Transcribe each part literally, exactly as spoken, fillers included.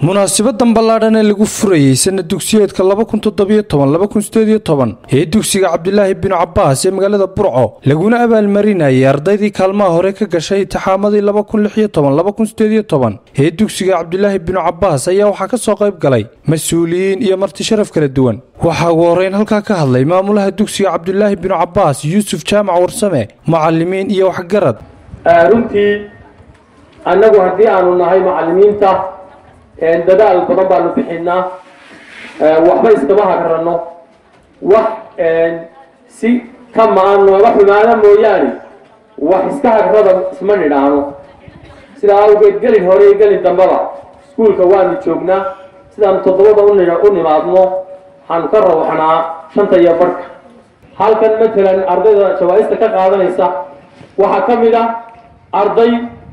munaasabaddan ballaadhan ee lagu furayay sanad dugsiyeedka laba kun toddoba iyo toban laba kun siddeed iyo toban ee dugsiga Cabdilaahi bin Cabbaas ee magaalada Burco laguna abaalmarinayay ardaydii kaalmaha hore ka gashay imtixaamadii laba kun lix iyo toban laba kun siddeed iyo toban ee dugsiga Cabdilaahi bin Cabbaas ayaa waxa ka soo qayb galay mas'uuliyiin iyo marti sharaf kala duwan. waxa ugu horeyn halka ka hadlay maamulaha dugsiga Cabdilaahi bin Cabbaas Yuusuf Jaamac Warsame macallimiin iyo waxgarad. runtii annagu haddii aanu nahay macallimiinta dadaal badan baanu bixinaa waxba iskama hagarano wax si kama aan nooga xumaana mooyaane wax iska hagrada isma nidhaano sida awgeed gelin hore iyo gelin dambaba iskuulka waanu joognaa sidaan toddobada u nimaadno waxaanu ka rawaxnaa shanta iyo barka halkan matalan ardayda jawaa'ista ka qaadanaysa waxaa ka mid ah arday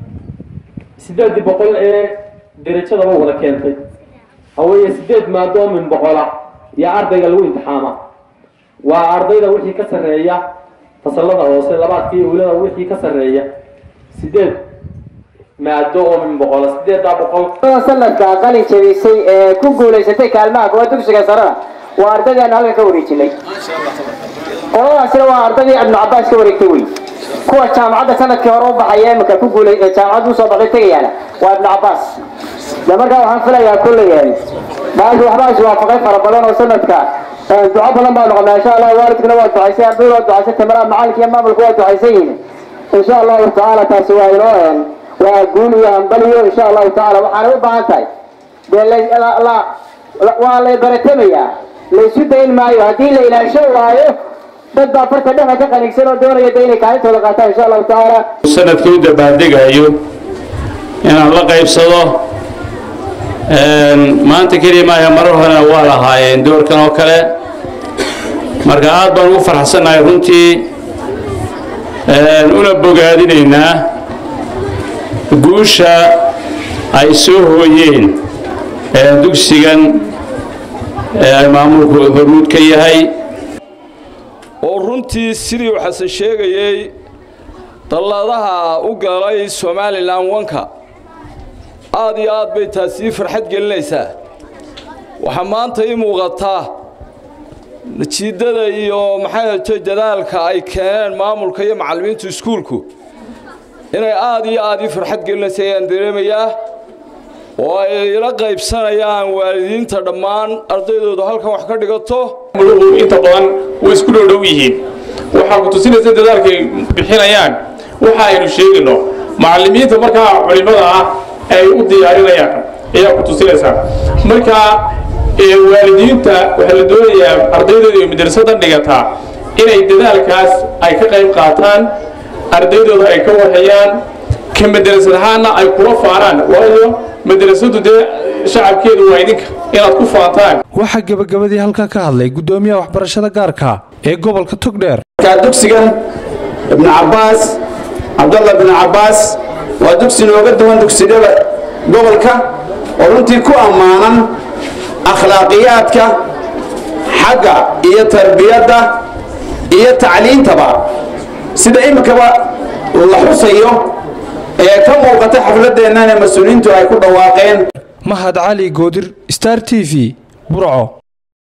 sideed boqol ee درجة ما ولا كانت أو يسدد ما دوم من بقولة يا أرضي قالوا امتحانا وأرضي لو وحي كسر ريا فصلنا وصل لبعض فيه ولا وحي كسر ريا سدد ما دوم من بقولة سدد ده بقول وصلنا كأقل شيء سي كم قولة ستة كلمة كواتك شكسرة وأرضي أنا هلا كوري شلي قالوا أصلا وأرضي ابن عباس كوري كوي كوا جامعة سنة كهرباء أيام كم قولة جامعة وصابغة تيجي وابن عباس لما كان حنفلا يا كل يعني بعد واحد وافقين فربنا وسندك دعاء بلن بالغ ما شاء الله والدكنا ودعيسين عبد الله ودعيسين تمرا معالك يا مام القوات دعيسين ان شاء الله تعالى تسوى يروين واقول يا انبليو ان شاء الله تعالى وحنا وبعثاي لا لا والله برتميا ليسدين معي هدي الى شو رايه dad farta dhaxa ka qanigsan oo doonaya inay kaalintooda qaataan insha Allah ta'ala sanadkii u dabaaldegayo inaan la qaybsado een maanta kaliya ay marar hore waa lahaayeen doorkan oo kale marka aad baan ugu faraxsanahay runtii een una bogaadinaynaa guusha ay soo hooyeen ee dugsigan ee maamulku hormuud ka yahay oo runtii sidii waxa sheegayay dalladaha u galay Soomaaliland wanka aad iyo aad bay taasi farxad gelinaysaa waxa maanta ii muuqata natiijada iyo maxay dadaalka ay keeneen maamulka iyo macallimiinta iskuulku inay aad iyo aad ii farxad gelinayaan dareemayaa oo ay la qaybsanayaan waalidiinta dhammaan ardaydooda halkan wax ka dhigato inta badan way isku dhow yihiin waxa ku tusinaysa dadaalka ay bixinayaan waxa aynu sheegno macallimiinta marka culimada ah ay u diyaarinayaan ayaa ku tusinaysa marka ee waalidiinta waxa la doonayaa ardaydooda iyo madrasada dhigata inay dadaalkaas ay ka qayb qaataan ardaydooda ay ka warhayaan ka madrasadahana ay kula faaraan waayo madrasadu de shacabkeedu waa idinka inaad ku faantaan waxa gabagabadii halka ka hadlay gudoomiyaha waxbarashada gaarka ee gobolka Togdheer ka dugsigan ibn Cabbaas Abdullah ibn Cabbaas waa dugsi nooga duwan dugsiyada gobolka oo runtii ku amaanan akhlaaqiyadka xagga iyo tarbiyada iyo tacliintaba sida imkaba la xusayo ee ka muuqata xafladeena mas'uuliyiintu ay ku dhawaaqeen Mahad Ali Goodir Star T V Burco.